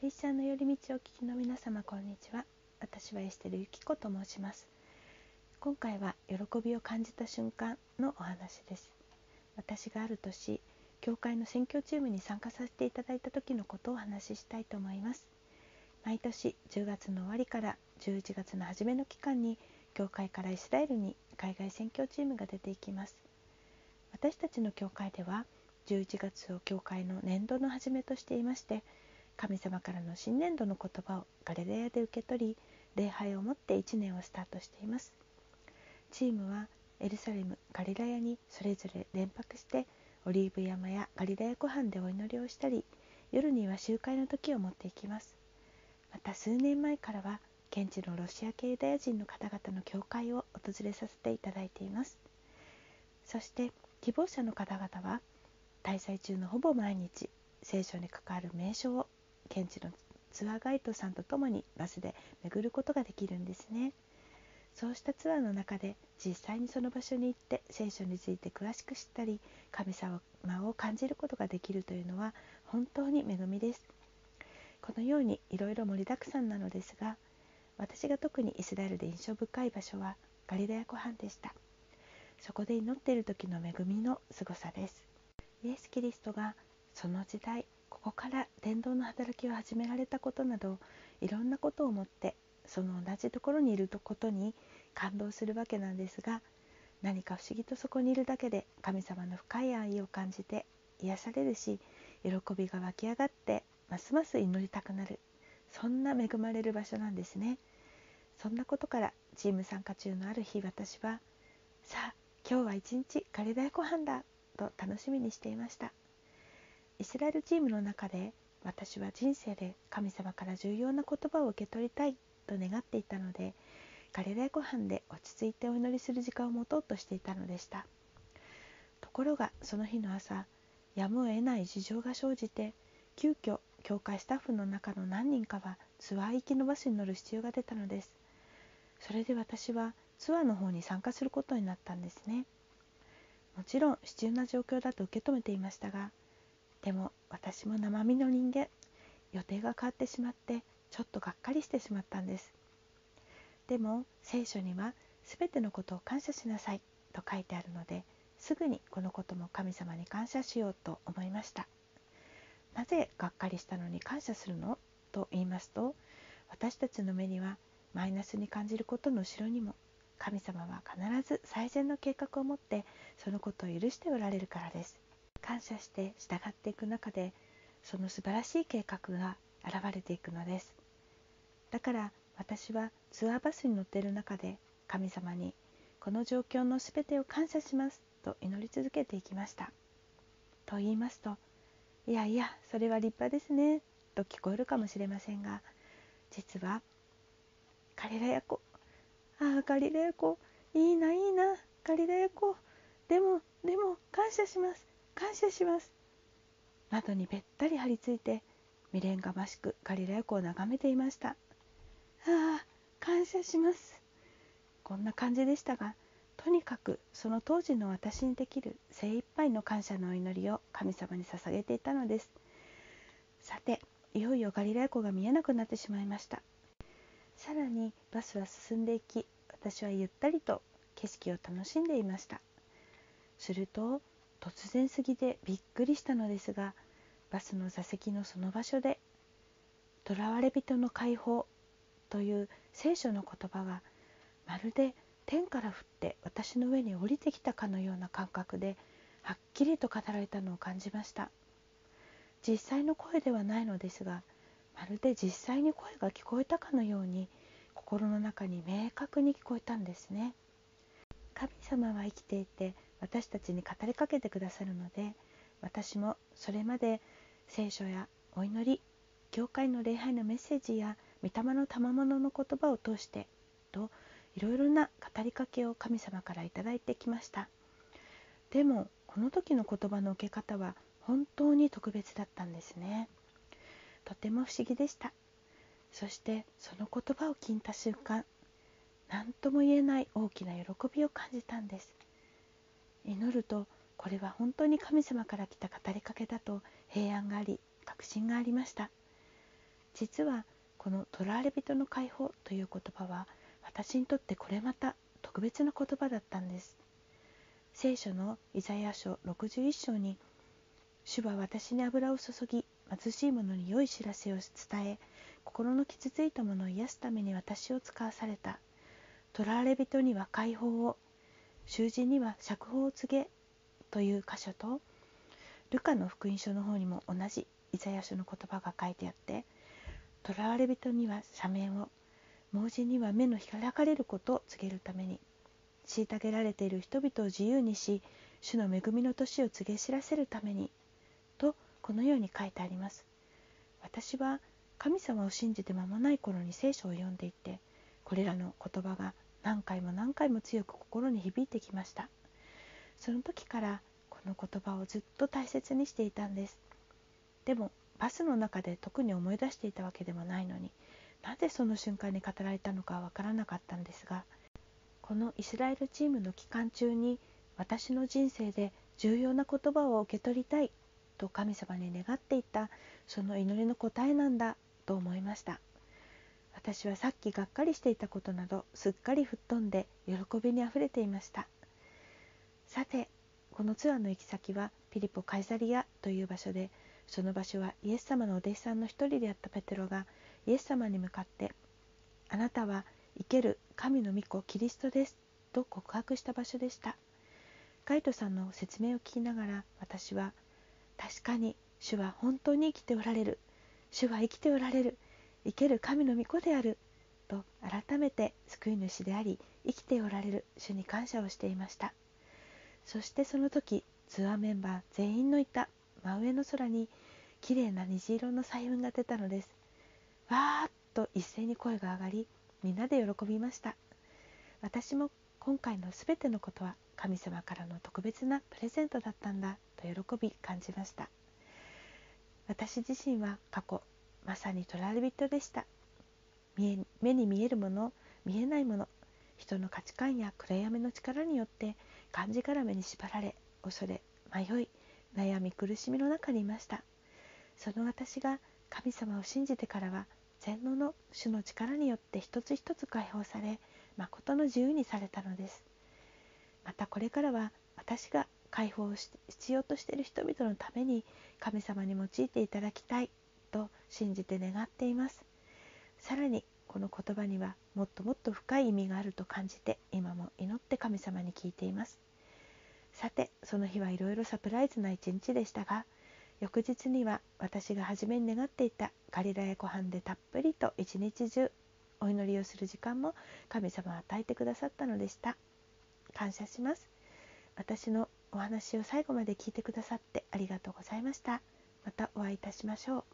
クリスチャンの寄り道をお聞きの皆様、こんにちは。私はエステルユキコと申します。今回は喜びを感じた瞬間のお話です。私がある年、教会の宣教チームに参加させていただいた時のことをお話ししたいと思います。毎年10月の終わりから11月の初めの期間に、教会からイスラエルに海外宣教チームが出ていきます。私たちの教会では11月を教会の年度の始めとしていまして、神様からの新年度の言葉をガリラヤで受け取り、礼拝をもって1年をスタートしています。チームはエルサレム、ガリラヤにそれぞれ連泊して、オリーブ山やガリラヤ湖畔でお祈りをしたり、夜には集会の時を持っていきます。また数年前からは現地のロシア系ユダヤ人の方々の教会を訪れさせていただいています。そして希望者の方々は滞在中のほぼ毎日、聖書に関わる名所を現地のツアーガイドさんとともにバスで巡ることができるんですね。そうしたツアーの中で実際にその場所に行って聖書について詳しく知ったり、神様を感じることができるというのは本当に恵みです。このようにいろいろ盛りだくさんなのですが、私が特にイスラエルで印象深い場所はガリラヤ湖畔でした。そこで祈っている時の恵みのすごさです。イエス・キリストがその時代、ここから伝道の働きを始められたことなど、いろんなことを思ってその同じところにいることに感動するわけなんですが、何か不思議とそこにいるだけで神様の深い愛を感じて癒されるし、喜びが湧き上がってますます祈りたくなる、そんな恵まれる場所なんですね。そんなことからチーム参加中のある日、私はさあ今日は一日ガリラヤ湖畔だと楽しみにしていました。イスラエルチームの中で、私は人生で神様から重要な言葉を受け取りたいと願っていたので、ガリラヤ湖畔で落ち着いてお祈りする時間を持とうとしていたのでした。ところがその日の朝、やむを得ない事情が生じて、急遽教会スタッフの中の何人かはツアー行きのバスに乗る必要が出たのです。それで私はツアーの方に参加することになったんですね。もちろん必要な状況だと受け止めていましたが、でも私も生身の人間、予定が変わってしまってちょっとがっかりしてしまったんです。でも聖書にはすべてのことを感謝しなさいと書いてあるので、すぐにこのことも神様に感謝しようと思いました。なぜがっかりしたのに感謝するのと言いますと、私たちの目にはマイナスに感じることの後ろにも、神様は必ず最善の計画を持ってそのことを許しておられるからです。感謝して従っていく中で、その素晴らしい計画が現れていくのです。だから私はツアーバスに乗っている中で、神様にこの状況のすべてを感謝しますと祈り続けていきました。と言いますと、いやいやそれは立派ですねと聞こえるかもしれませんが、実はガリラヤ湖、ガリラヤ湖、いいないいな、ガリラヤ湖、でも感謝します、感謝します。窓にべったり張り付いて未練がましくガリラヤ湖を眺めていました。感謝します。こんな感じでしたが、とにかくその当時の私にできる精一杯の感謝のお祈りを神様に捧げていたのです。さて、いよいよガリラヤ湖が見えなくなってしまいました。さらにバスは進んでいき、私はゆったりと景色を楽しんでいました。すると突然すぎてびっくりしたのですが、バスの座席のその場所で、囚われ人の解放という聖書の言葉がまるで天から降って私の上に降りてきたかのような感覚で、はっきりと語られたのを感じました。実際の声ではないのですが、まるで実際に声が聞こえたかのように、心の中に明確に聞こえたんですね。神様は生きていて私たちに語りかけてくださるので、私もそれまで聖書やお祈り、教会の礼拝のメッセージや御霊の賜物の言葉を通してと、いろいろな語りかけを神様からいただいてきました。でもこの時の言葉の受け方は本当に特別だったんですね。とても不思議でした。そしてその言葉を聞いた瞬間、何とも言えない大きな喜びを感じたんです。祈ると、これは本当に神様から来た語りかけだと平安があり、確信がありました。 実はこの囚われ人の解放という言葉は私にとってこれまた特別な言葉だったんです。聖書のイザヤ書61章に、主は私に油を注ぎ、貧しい者に良い知らせを伝え、心の傷ついた者を癒すために私を使わされた。囚われ人には解放を、囚人には釈放を告げという箇所と、ルカの福音書の方にも同じイザヤ書の言葉が書いてあって、囚われ人には赦免を、盲人には目の開かれることを告げるために、虐げられている人々を自由にし、主の恵みの年を告げ知らせるためにと、このように書いてあります。私は神様を信じて間もない頃に聖書を読んでいて、これらの言葉が何回も何回も強く心に響いてきました。その時からこの言葉をずっと大切にしていたんです。でもバスの中で特に思い出していたわけでもないのに、なぜその瞬間に語られたのかはわからなかったんですが、このイスラエルチームの期間中に私の人生で重要な言葉を受け取りたいと神様に願っていた、その祈りの答えなんだと思いました。私はさっきがっかりしていたことなどすっかり吹っ飛んで喜びにあふれていました。さて、このツアーの行き先はピリポ・カイサリアという場所で、その場所はイエス様のお弟子さんの一人であったペテロがイエス様に向かって、あなたは生ける神の御子キリストですと告白した場所でした。ガイドさんの説明を聞きながら、私は確かに主は本当に生きておられる、主は生きておられる、生ける神の御子であると改めて救い主であり生きておられる主に感謝をしていました。そしてその時、ツアーメンバー全員のいた真上の空にきれいな虹色の彩雲が出たのです。わーっと一斉に声が上がり、みんなで喜びました。私も今回のすべてのことは神様からの特別なプレゼントだったんだと喜び感じました。私自身は過去まさに囚われ人でした。目に見えるもの、見えないもの、人の価値観や暗闇の力によってがんじがらめに縛られ、恐れ、迷い、悩み苦しみの中にいました。その私が神様を信じてからは、全能の主の力によって一つ一つ解放され、誠の自由にされたのです。またこれからは私が解放を必要としている人々のために神様に用いていただきたいと信じて願っています。さらにこの言葉にはもっともっと深い意味があると感じて、今も祈って神様に聞いています。さて、その日はいろいろサプライズな一日でしたが、翌日には私が初めに願っていたガリラヤ湖畔でたっぷりと一日中お祈りをする時間も神様は与えてくださったのでした。感謝します。私のお話を最後まで聞いてくださってありがとうございました。またお会いいたしましょう。